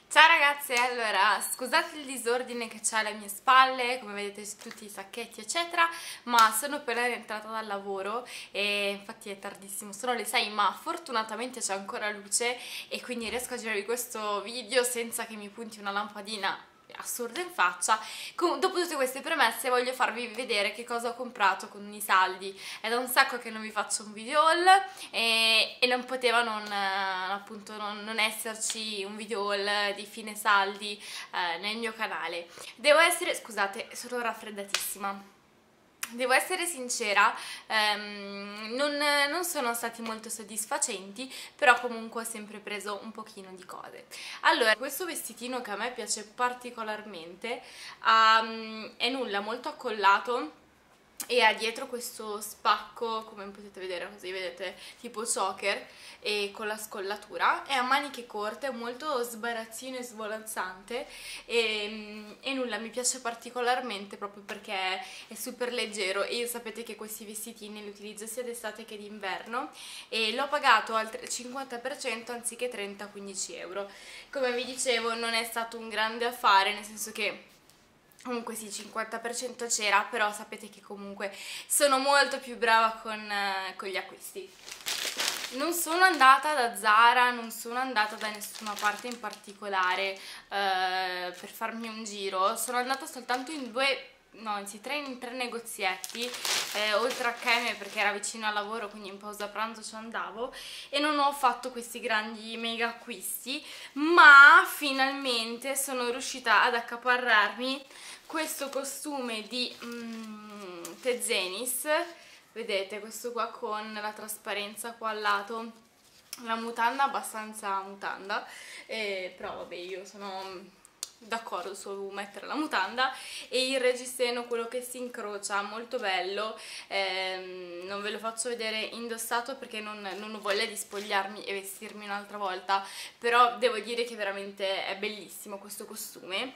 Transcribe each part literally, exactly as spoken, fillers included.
Ciao ragazze, allora scusate il disordine che c'è alle mie spalle, come vedete tutti i sacchetti eccetera, ma sono appena rientrata dal lavoro e infatti è tardissimo, sono le sei, ma fortunatamente c'è ancora luce e quindi riesco a girare questo video senza che mi punti una lampadina assurda in faccia. Com dopo tutte queste premesse voglio farvi vedere che cosa ho comprato con i saldi. È da un sacco che non vi faccio un video haul e, e non poteva non, appunto, non, non esserci un video haul di fine saldi eh, nel mio canale. Devo essere, scusate, sono raffreddatissima. Devo essere sincera, ehm, non, non sono stati molto soddisfacenti, però comunque ho sempre preso un pochino di cose. Allora, questo vestitino che a me piace particolarmente um, è nulla, molto accollato e ha dietro questo spacco, come potete vedere così, vedete, tipo choker e con la scollatura, è a maniche corte, molto sbarazzino e svolazzante e, e nulla, mi piace particolarmente proprio perché è super leggero e sapete che questi vestitini li utilizzo sia d'estate che d'inverno e l'ho pagato al cinquanta per cento anziché trenta quindici euro. Come vi dicevo non è stato un grande affare, nel senso che comunque sì, il cinquanta per cento c'era, però sapete che comunque sono molto più brava con, eh, con gli acquisti. Non sono andata da Zara, non sono andata da nessuna parte in particolare eh, per farmi un giro, sono andata soltanto in due, no anzi tre, in tre negozietti, eh, oltre a Cheme perché era vicino al lavoro, quindi in pausa pranzo ci andavo e non ho fatto questi grandi mega acquisti, ma finalmente sono riuscita ad accaparrarmi questo costume di mm, Tezenis. Vedete questo qua con la trasparenza qua al lato, la mutanda abbastanza mutanda, eh, però vabbè io sono d'accordo su mettere la mutanda, e il reggiseno, quello che si incrocia, molto bello, ehm, non ve lo faccio vedere indossato perché non, non ho voglia di spogliarmi e vestirmi un'altra volta, però devo dire che veramente è bellissimo questo costume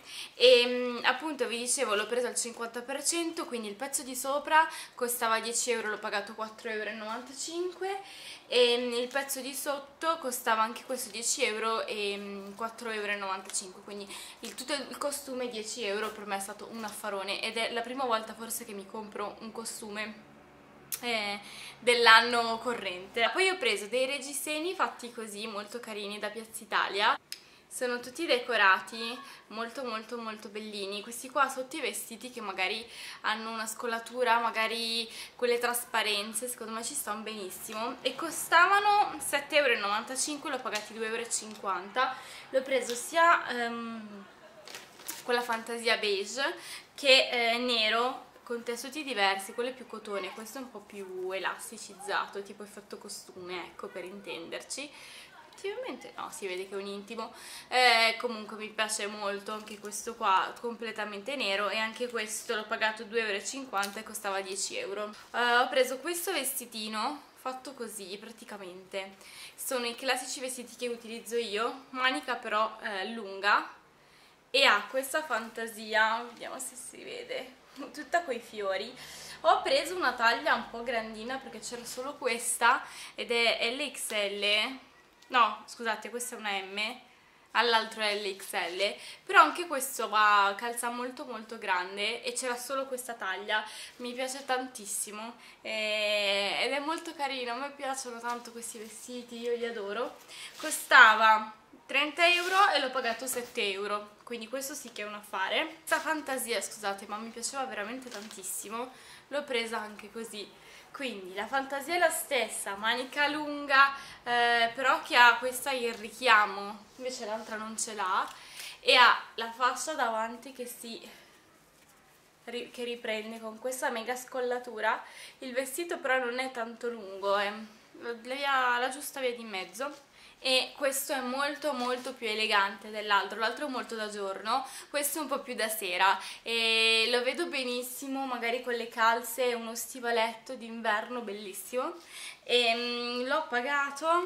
e appunto vi dicevo l'ho preso al cinquanta per cento, quindi il pezzo di sopra costava dieci euro, l'ho pagato quattro e novantacinque euro e il pezzo di sotto costava anche questo dieci euro e quattro e novantacinque euro, quindi il, tutto il costume dieci euro per me è stato un affarone ed è la prima volta forse che mi compro un costume eh, dell'anno corrente. Poi ho preso dei reggiseni fatti così, molto carini, da Piazza Italia. Sono tutti decorati, molto molto molto bellini. Questi qua sotto i vestiti che magari hanno una scollatura, magari quelle trasparenze, secondo me ci stanno benissimo. E costavano sette e novantacinque euro, l'ho pagati due e cinquanta euro. L'ho preso sia um, con la fantasia beige che eh, nero, con tessuti diversi, quello è più cotone, questo è un po' più elasticizzato, tipo effetto costume, ecco, per intenderci. Effettivamente no, si vede che è un intimo, eh, comunque mi piace molto anche questo qua, completamente nero, e anche questo l'ho pagato due e cinquanta euro e costava dieci euro. Uh, ho preso questo vestitino fatto così praticamente, sono i classici vestiti che utilizzo io, manica però eh, lunga, e ha questa fantasia, vediamo se si vede, tutta coi fiori. Ho preso una taglia un po' grandina perché c'era solo questa ed è L X L, no scusate, questa è una M, all'altro è L X L, però anche questo va, calza molto molto grande e c'era solo questa taglia, mi piace tantissimo e, ed è molto carino, a me piacciono tanto questi vestiti, io li adoro. Costava trenta euro e l'ho pagato sette euro, quindi questo sì che è un affare. Questa fantasia, scusate, ma mi piaceva veramente tantissimo, l'ho presa anche così. Quindi la fantasia è la stessa, manica lunga, eh, però che ha questa il richiamo, invece l'altra non ce l'ha, e ha la fascia davanti che si che riprende con questa mega scollatura. Il vestito però non è tanto lungo, è la, la giusta via di mezzo. E questo è molto molto più elegante dell'altro, l'altro è molto da giorno, questo è un po' più da sera e lo vedo benissimo magari con le calze e uno stivaletto d'inverno bellissimo. E mm, l'ho pagato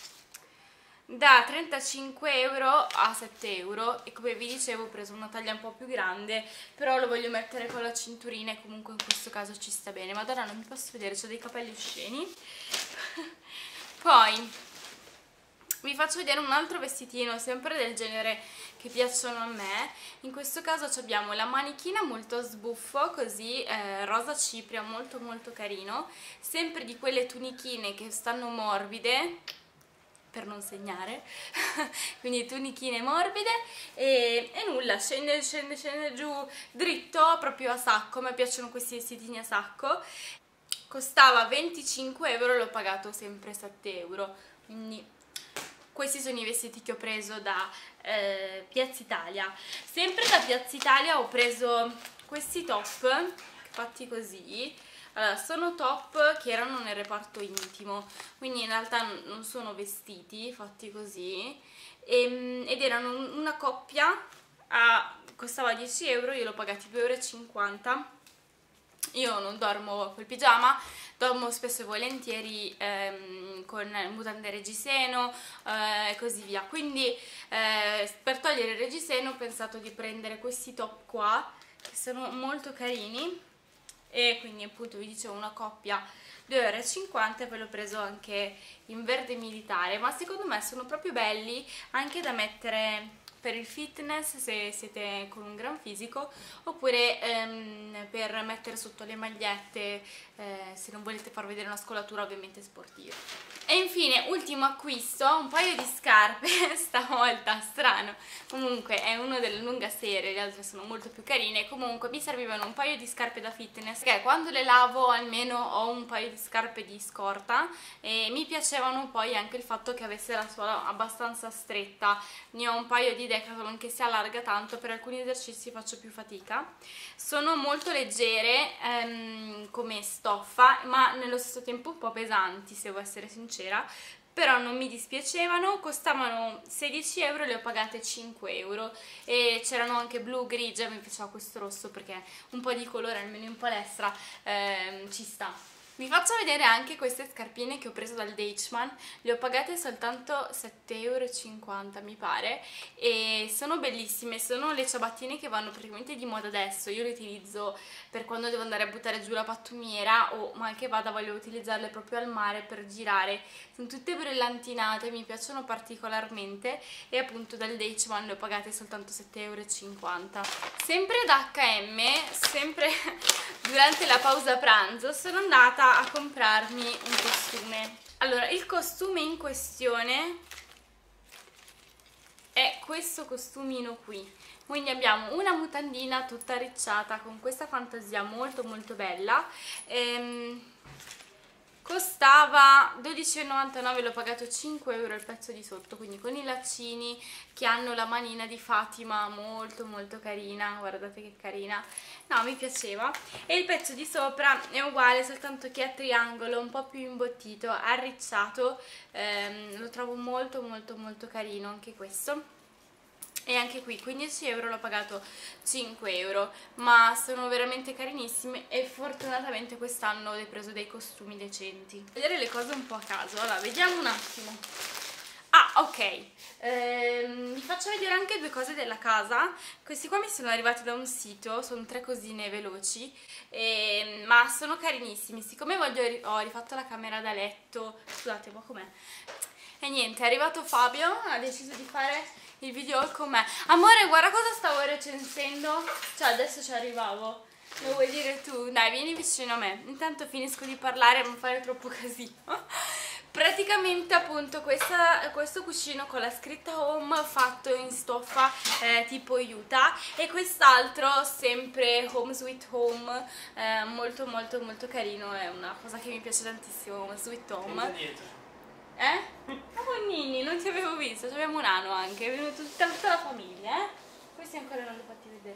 da trentacinque euro a sette euro e come vi dicevo ho preso una taglia un po' più grande, però lo voglio mettere con la cinturina e comunque in questo caso ci sta bene. Madonna, non mi posso vedere, ho dei capelli osceni. Poi Vi faccio vedere un altro vestitino, sempre del genere che piacciono a me. In questo caso abbiamo la manichina molto a sbuffo, così eh, rosa cipria, molto molto carino. Sempre di quelle tunichine che stanno morbide, per non segnare, quindi tunichine morbide e, e nulla, scende, scende, scende giù dritto, proprio a sacco. A me piacciono questi vestitini a sacco. Costava venticinque euro, l'ho pagato sempre sette euro, quindi questi sono i vestiti che ho preso da eh, Piazza Italia. Sempre da Piazza Italia ho preso questi top fatti così. Allora, sono top che erano nel reparto intimo, quindi in realtà non sono vestiti fatti così, e, ed erano una coppia, a, costava dieci euro, io l'ho pagati due e cinquanta euro. Io non dormo col pigiama, dormo spesso e volentieri ehm, con mutande reggiseno e eh, così via, quindi eh, per togliere il reggiseno ho pensato di prendere questi top qua, che sono molto carini, e quindi appunto vi dicevo una coppia due e cinquanta euro, e poi l'ho preso anche in verde militare, ma secondo me sono proprio belli anche da mettere per il fitness se siete con un gran fisico, oppure ehm, per mettere sotto le magliette eh, se non volete far vedere una scolatura ovviamente sportiva. E infine, ultimo acquisto, un paio di scarpe, stavolta strano, comunque è uno della lunga serie, le altre sono molto più carine. Comunque mi servivano un paio di scarpe da fitness, perché quando le lavo almeno ho un paio di scarpe di scorta, e mi piacevano poi anche il fatto che avesse la suola abbastanza stretta. Ne ho un paio di Decathlon che si allarga tanto, per alcuni esercizi faccio più fatica. Sono molto leggere ehm, come stoffa, ma nello stesso tempo un po' pesanti, se devo essere sincera, però non mi dispiacevano. Costavano sedici euro, le ho pagate cinque euro, e c'erano anche blu, grigia, mi piaceva questo rosso perché un po' di colore almeno in palestra ehm, ci sta. Vi faccio vedere anche queste scarpine che ho preso dal Deichmann, le ho pagate soltanto sette e cinquanta euro mi pare, e sono bellissime, sono le ciabattine che vanno praticamente di moda adesso. Io le utilizzo per quando devo andare a buttare giù la pattumiera, o ma anche vada, voglio utilizzarle proprio al mare per girare. Sono tutte brillantinate, mi piacciono particolarmente, e appunto dal Deichmann le ho pagate soltanto sette e cinquanta euro. Sempre da acca e emme, sempre durante la pausa pranzo, sono andata a comprarmi un costume. Allora, il costume in questione è questo costumino qui. Quindi abbiamo una mutandina tutta arricciata con questa fantasia molto molto bella. Ehm, costava dodici e novantanove, l'ho pagato cinque euro il pezzo di sotto, quindi con i laccini che hanno la manina di Fatima, molto molto carina, guardate che carina, no, mi piaceva. E il pezzo di sopra è uguale, soltanto che a triangolo, un po' più imbottito, arricciato, ehm, lo trovo molto molto molto carino anche questo. E anche qui quindici euro, l'ho pagato cinque euro, ma sono veramente carinissime, e fortunatamente quest'anno ho preso dei costumi decenti. Vedere le cose un po' a caso, allora vediamo un attimo. Ah, ok, ehm, vi faccio vedere anche due cose della casa. Questi qua mi sono arrivati da un sito, sono tre cosine veloci, ehm, ma sono carinissimi. Siccome voglio, ho rifatto la camera da letto, scusate, ma com'è? E niente, è arrivato Fabio, ha deciso di fare il video con me. Amore, guarda cosa stavo recensendo, cioè adesso ci arrivavo, lo vuoi dire tu? Dai, vieni vicino a me, intanto finisco di parlare, non fare troppo casino. Praticamente appunto questa, questo cuscino con la scritta Home fatto in stoffa eh, tipo Utah, e quest'altro sempre Home Sweet Home, eh, molto molto molto carino, è una cosa che mi piace tantissimo, Home Sweet Home. Eh? Ma Nini, non ti avevo visto, abbiamo un anno anche, è venuto tutta, tutta la famiglia, eh? Questi ancora non li ho fatti vedere.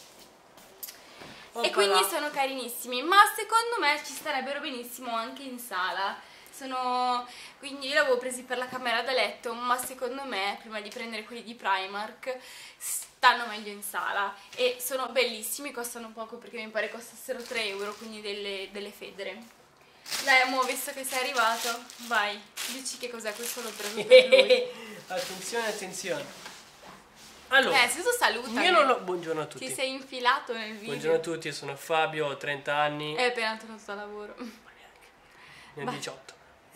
Oh, e quindi là. Sono carinissimi, ma secondo me ci starebbero benissimo anche in sala. Sono... quindi io li avevo presi per la camera da letto, ma secondo me, prima di prendere quelli di Primark, stanno meglio in sala. E sono bellissimi, costano poco perché mi pare costassero tre euro, quindi delle, delle federe. Dai amore, visto che sei arrivato, vai, dici che cos'è, questo l'ho preso per lui. Attenzione, attenzione. Allora, eh, se tu salutami. Io non ho... Buongiorno a tutti. Ti sei infilato nel video. Buongiorno a tutti, sono Fabio, ho trenta anni. È appena tornato da lavoro. Ma neanche. Ne ho diciotto.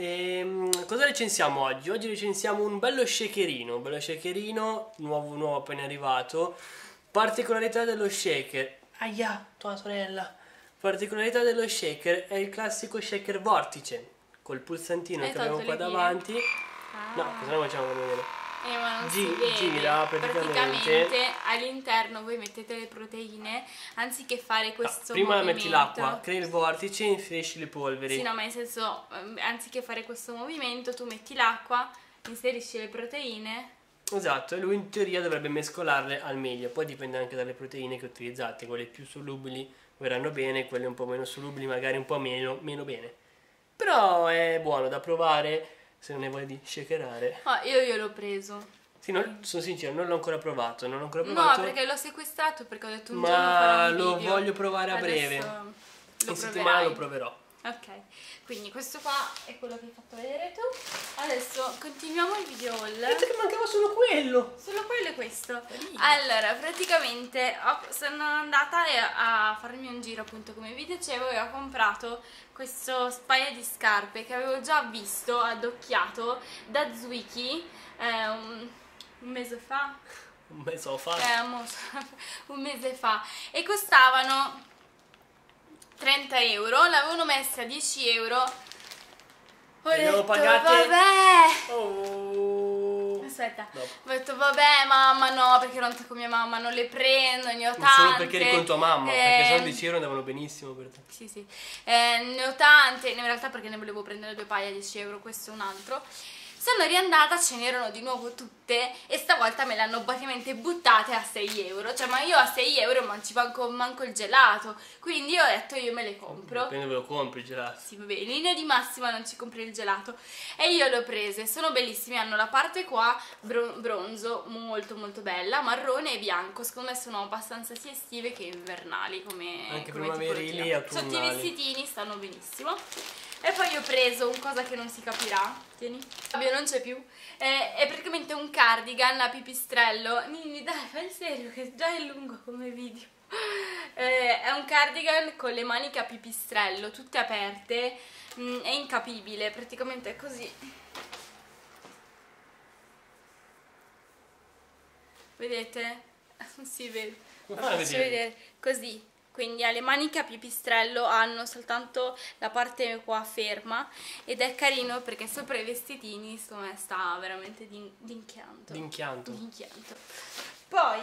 E, cosa recensiamo oggi? Oggi recensiamo un bello shakerino, un bello shakerino, nuovo, nuovo appena arrivato. Particolarità dello shaker. Aia, tua sorella. Particolarità dello shaker è il classico shaker vortice, col pulsantino Hai che abbiamo qua tolto le davanti. Ah. No, cosa non facciamo vedere? Eh, ma non Gi- si vede. gira praticamente. Praticamente all'interno voi mettete le proteine anziché fare questo Prima movimento. metti l'acqua, crei il vortice e inserisci le polveri. Sì, no, ma nel senso, ehm, anziché fare questo movimento, tu metti l'acqua, inserisci le proteine. Esatto, e lui in teoria dovrebbe mescolarle al meglio. Poi dipende anche dalle proteine che utilizzate. Quelle più solubili verranno bene, quelle un po' meno solubili magari un po' meno, meno bene. Però è buono da provare se non ne vuoi di shakerare. Oh, io gliel'ho preso. Sì, non- sono sincero, non l'ho ancora provato, non l'ho ancora No, provato. perché l'ho sequestrato perché ho detto un Ma giorno farò un lo video. voglio provare a breve. Adesso lo In settimana proverai. lo proverò. Ok, quindi questo qua è quello che hai fatto vedere tu. Adesso continuiamo il video haul. Penso che mancava solo quello. Solo quello è questo. Allora, praticamente ho- sono andata e- a farmi un giro, appunto, come vi dicevo, e ho comprato questo paio di scarpe che avevo già visto, addocchiato, da Zwiki eh, un, un mese fa. Un mese ho fatto. Eh, mo- un mese fa. E costavano trenta euro, l'avevano messa a dieci euro. Ho Le abbiamo detto, pagate- vabbè. Oh. Aspetta, Dopo. ho detto vabbè mamma no, perché ero andata con mia mamma, non le prendo, ne ho tante. Solo perché eri con tua mamma, perché eh, sono dieci euro andavano benissimo per te. Sì, sì, eh, ne ho tante, in realtà perché ne volevo prendere due paia a dieci euro, questo è un altro. Sono riandata, ce n'erano di nuovo tutte e stavolta me le hanno praticamente buttate a sei euro. Cioè, ma io a sei euro manci manco, manco il gelato, quindi ho detto io me le compro. Dipende dove lo compri il gelato. Sì, vabbè, in linea di massima non ci compri il gelato. E io le ho prese, sono bellissime, hanno la parte qua bro- bronzo, molto molto bella, marrone e bianco. Secondo me sono abbastanza sia estive che invernali come, Anche come primaverili tipologia. e autunnali. Sotto i vestitini stanno benissimo. E poi ho preso un cosa che non si capirà, tieni, Fabio non c'è più, è, è praticamente un cardigan a pipistrello. Nini dai, fai il serio che già è lungo come video. Eh, è un cardigan con le maniche a pipistrello, tutte aperte, mm, è incapibile, praticamente è così. Vedete? Non si vede. Come Lo fai a faccio vedere? vedere così. Quindi ha le maniche a pipistrello, hanno soltanto la parte qua ferma ed è carino perché sopra i vestitini secondo me sta veramente d'in- d'inchianto. D'inchianto. D'inchianto. Poi,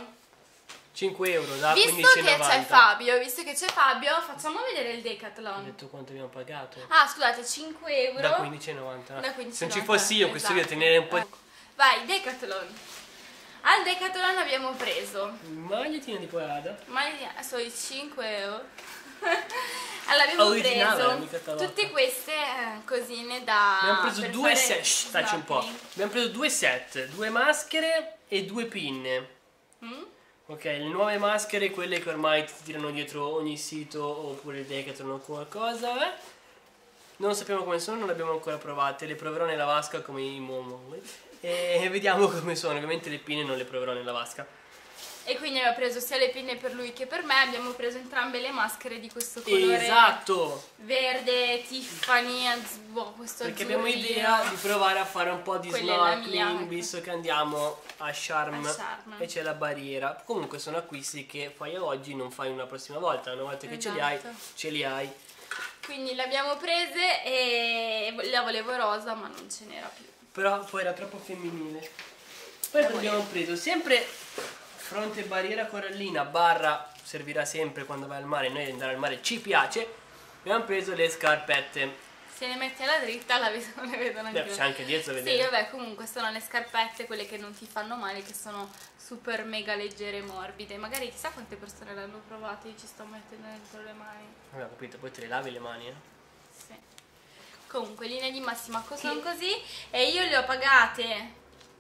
cinque euro da visto quindici e che novanta. c'è Fabio, visto che c'è Fabio, facciamo vedere il Hai Decathlon. detto quanto abbiamo pagato? Ah, scusate, cinque euro. Da quindici e novanta. Da quindici Se non ci e novanta, fossi io, questo video esatto. tenere un po' di... Ecco. Vai, Decathlon. Al Decathlon abbiamo preso magliettina di Prada. maglia sono i cinque euro. Allora abbiamo Originale, preso mica talocca. tutte queste eh, cosine da Abbiamo preso per due fare set, shh, tacci un po'. snorkeling. Abbiamo preso due set, due maschere e due pinne. Mm? Ok, le nuove maschere, quelle che ormai ti tirano dietro ogni sito oppure il Decathlon o qualcosa, eh? Non sappiamo come sono, non le abbiamo ancora provate, le proverò nella vasca come i Momo e vediamo come sono. Ovviamente le pinne non le proverò nella vasca. E quindi abbiamo preso sia le pinne per lui che per me, abbiamo preso entrambe le maschere di questo colore Esatto! verde, Tiffany, boh, questo Perché abbiamo azzurrino. idea di provare a fare un po' di Quella è la snorkeling, mia. visto che andiamo a Sharm, A Sharm. e c'è la barriera. Comunque sono acquisti che fai oggi, non fai una prossima volta, una volta che ce li hai, Esatto. ce li hai. Quindi le abbiamo prese e la volevo rosa ma non ce n'era più. Però poi era troppo femminile. Poi La abbiamo volevo. preso sempre fronte barriera corallina, barra servirà sempre quando vai al mare, noi andare al mare ci piace. Abbiamo preso le scarpette. Se le metti alla dritta la vedo, le vedono anche Beh, c'è anche dietro a Sì, vedere. vabbè, comunque sono le scarpette, quelle che non ti fanno male, che sono super mega leggere e morbide. Magari chissà quante persone l'hanno provato, io ci sto mettendo dentro le mani. Vabbè, ho capito, poi te le lavi le mani, eh. Sì. Comunque, linea di massima costano così e io le ho pagate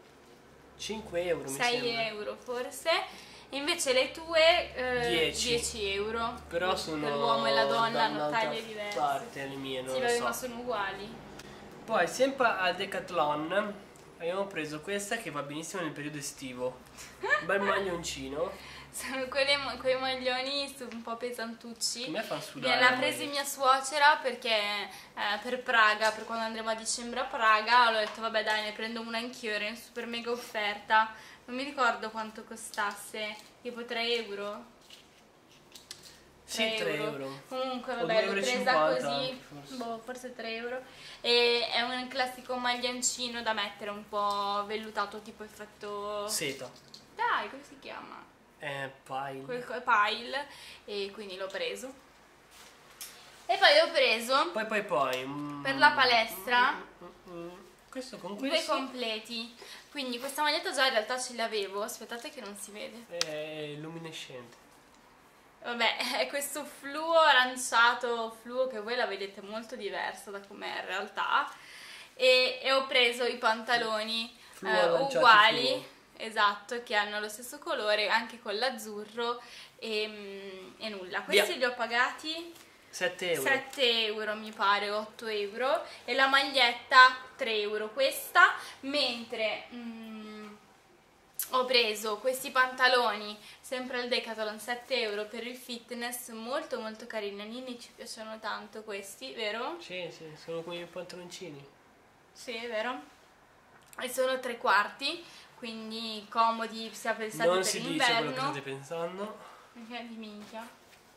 cinque euro mi sei sembra. euro forse. Invece le tue eh, dieci. dieci euro. Però sono per l'uomo e la donna da hanno un'altra taglie diverse. parte, le mie non Sì, lo vabbè, so. ma sono uguali. Poi sempre al Decathlon abbiamo preso questa che va benissimo nel periodo estivo. Un bel maglioncino. sono quelle, quei maglioni un po' pesantucci. A me fa sudare. Me l'ha presi mia suocera perché eh, per Praga, per quando andremo a dicembre a Praga, l'ho detto vabbè dai, ne prendo una anch'io, era in super mega offerta. Non mi ricordo quanto costasse, tipo tre euro. Sì, tre euro. Comunque vabbè, l'ho presa così, forse. Boh, forse tre euro. E è un classico maglioncino da mettere un po' vellutato, tipo effetto... seta. Dai, come si chiama? Eh, pile. Quel, pile. E quindi l'ho preso. E poi ho preso... Poi poi poi... Mm, per la palestra... Mm, mm, mm, questo con questo... due completi. Quindi questa maglietta già in realtà ce l'avevo. Aspettate che non si vede. È luminescente. Vabbè, è questo fluo aranciato, fluo che voi la vedete molto diverso da com'è in realtà. E, e ho preso i pantaloni eh, uguali, fluo. Esatto, che hanno lo stesso colore, anche con l'azzurro e, e nulla. Questi Via. li ho pagati sette euro. sette euro mi pare, otto euro. E la maglietta tre euro questa, mentre... Mm, ho preso questi pantaloni sempre al Decathlon, sette euro per il fitness, molto molto carini. A Nini ci piacciono tanto questi, vero? Sì, sì, sono come i pantaloncini. Sì, è vero. E sono tre quarti, quindi comodi sia per l'estate non per si l'inverno. dice quello che state pensando. Perché di minchia.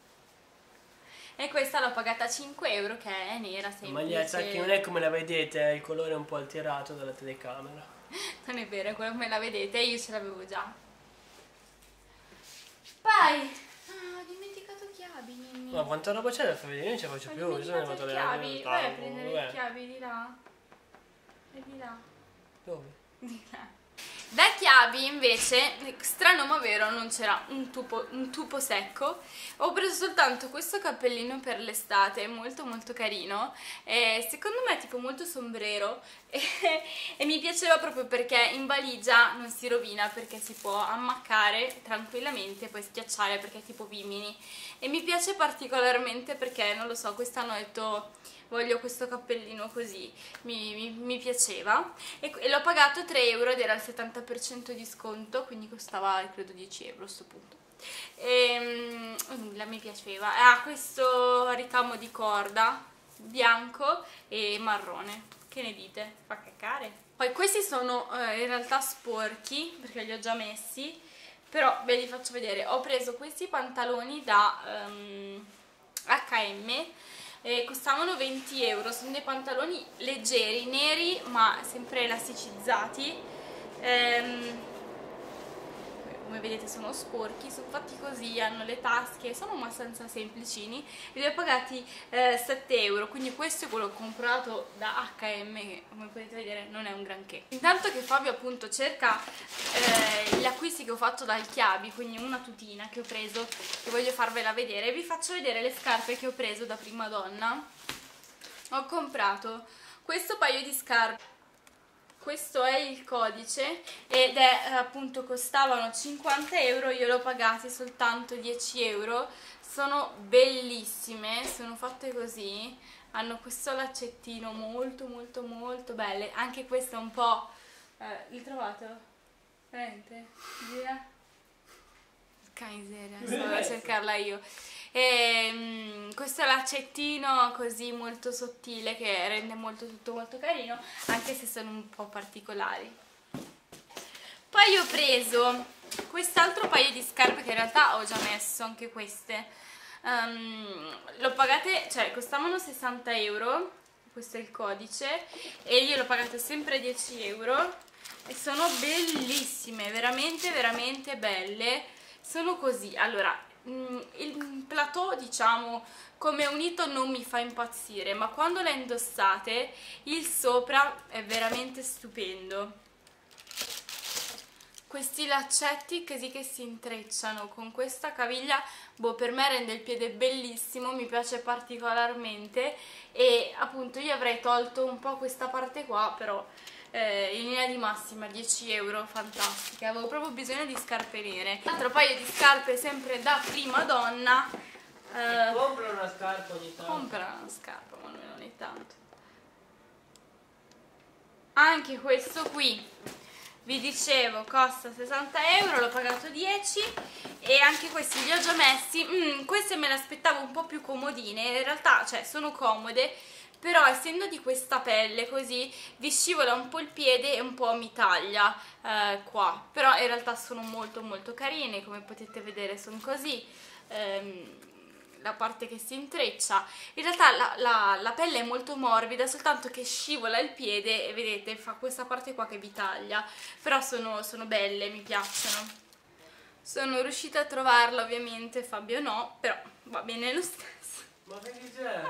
E questa l'ho pagata cinque euro, che è nera semplice. La maglietta che non è come la vedete, il colore è un po' alterato dalla telecamera. Non è vero, quello come la vedete, io ce l'avevo già. Poi, ah, ho dimenticato chiavi, Nini. Ma quanta roba c'è da far vedere? Io non ce la faccio ho più, io sono dimenticato le chiavi. Vai a prendere Dov'è? le chiavi di là. E di là. Dove? Di là. Da chiavi invece, strano ma vero, non c'era un tubo, un tubo secco. Ho preso soltanto questo cappellino per l'estate, molto molto carino, e secondo me è tipo molto sombrero e, e mi piaceva proprio perché in valigia non si rovina, perché si può ammaccare tranquillamente e poi schiacciare perché è tipo Vimini. E mi piace particolarmente perché, non lo so, quest'anno ho detto... voglio questo cappellino così, mi, mi, mi piaceva e, e l'ho pagato tre euro ed era al settanta per cento di sconto, quindi costava credo dieci euro a questo punto. E nulla, mi piaceva. Ha questo ricamo di corda bianco e marrone, che ne dite? Fa caccare. Poi questi sono eh, in realtà sporchi perché li ho già messi, però ve li faccio vedere. Ho preso questi pantaloni da um, acca e emme e costavano venti euro, sono dei pantaloni leggeri, neri ma sempre elasticizzati, ehm, come vedete sono sporchi, sono fatti così, hanno le tasche, sono abbastanza semplicini e li ho pagati eh, sette euro, quindi questo è quello che ho comprato da acca e emme che come potete vedere non è un granché. Intanto che Fabio appunto cerca eh, gli acquisti che ho fatto dal Chiabi, quindi una tutina che ho preso che voglio farvela vedere, vi faccio vedere le scarpe che ho preso da prima donna. Ho comprato questo paio di scarpe. Questo è il codice ed è appunto costavano cinquanta euro, io l'ho pagati soltanto dieci euro, sono bellissime, sono fatte così, hanno questo laccettino molto molto molto belle, anche questo è un po'... Eh, l'hai trovato? Veramente? Gira? Porca miseria, stavo a cercarla io. E, um, questo laccettino così molto sottile che rende molto tutto molto carino, anche se sono un po' particolari. Poi ho preso quest'altro paio di scarpe che in realtà ho già messo, anche queste. Um, l'ho pagate, cioè costavano sessanta euro, questo è il codice, e io l'ho pagate sempre dieci euro e sono bellissime, veramente veramente belle. Sono così, allora... il plateau diciamo come unito non mi fa impazzire, ma quando la indossate il sopra è veramente stupendo. Questi laccetti così che si intrecciano con questa caviglia, boh, per me rende il piede bellissimo, mi piace particolarmente e appunto io avrei tolto un po' questa parte qua, però Eh, in linea di massima dieci euro, fantastica, avevo proprio bisogno di scarpe nere. Altro paio di scarpe sempre da prima donna. Eh, compra una scarpa ogni tanto. Compra una scarpa, ma non ogni tanto. Anche questo qui vi dicevo costa sessanta euro, l'ho pagato dieci e anche questi li ho già messi. mm, queste me le aspettavo un po' più comodine, in realtà cioè sono comode, però essendo di questa pelle così vi scivola un po' il piede e un po' mi taglia eh, qua, però in realtà sono molto molto carine, come potete vedere sono così, ehm, la parte che si intreccia, in realtà la, la, la pelle è molto morbida, soltanto che scivola il piede e vedete fa questa parte qua che vi taglia, però sono, sono belle, mi piacciono. Sono riuscita a trovarla, ovviamente Fabio no, però va bene lo stesso. Ma che c'è?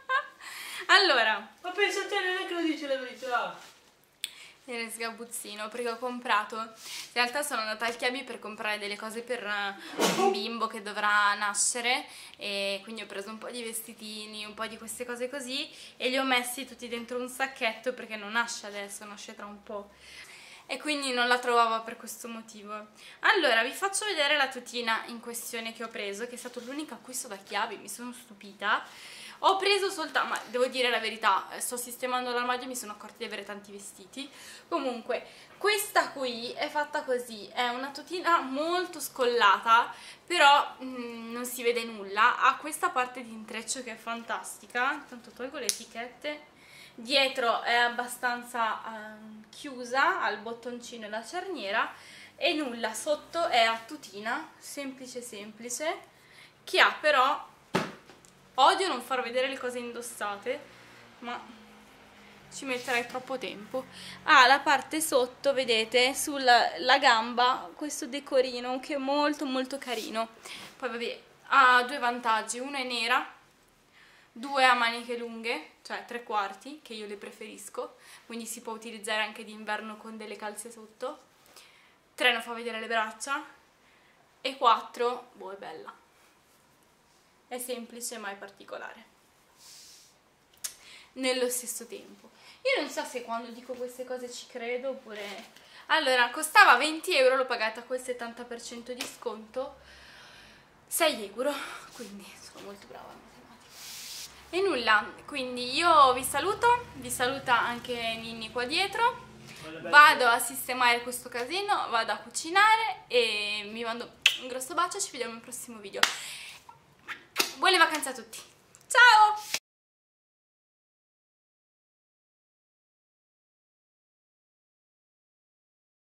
Allora, Ma pensa a te, non è che lo dici la verità. era il sgabuzzino perché ho comprato, in realtà sono andata al Chiabi per comprare delle cose per un bimbo che dovrà nascere e quindi ho preso un po' di vestitini, un po' di queste cose così e li ho messi tutti dentro un sacchetto perché non nasce adesso, nasce tra un po' e quindi non la trovavo per questo motivo. Allora vi faccio vedere la tutina in questione che ho preso, che è stato l'unico acquisto da Chiabi, mi sono stupita. Ho preso soltanto, ma devo dire la verità, sto sistemando l'armadio e mi sono accorta di avere tanti vestiti. Comunque, questa qui è fatta così, è una tutina molto scollata, però mh, non si vede nulla. Ha questa parte di intreccio che è fantastica, intanto tolgo le etichette. Dietro è abbastanza eh, chiusa, ha il bottoncino e la cerniera, e nulla, sotto è a tutina, semplice semplice, che ha però... Odio non far vedere le cose indossate, ma ci metterei troppo tempo. Ha la parte sotto, vedete, sulla la gamba, questo decorino che è molto molto carino. Poi vabbè, ha due vantaggi, uno è nera, due ha maniche lunghe, cioè tre quarti, che io le preferisco, quindi si può utilizzare anche d'inverno con delle calze sotto. Tre non fa vedere le braccia, e quattro, boh, è bella. È semplice ma è particolare nello stesso tempo. Io non so se quando dico queste cose ci credo oppure... Allora, costava venti euro, l'ho pagata col settanta per cento di sconto, sei euro, quindi sono molto brava a matematica. E nulla, quindi io vi saluto, vi saluta anche Ninni qua dietro, vado a sistemare questo casino, vado a cucinare e vi mando un grosso bacio e ci vediamo al prossimo video. Buone vacanze a tutti, ciao!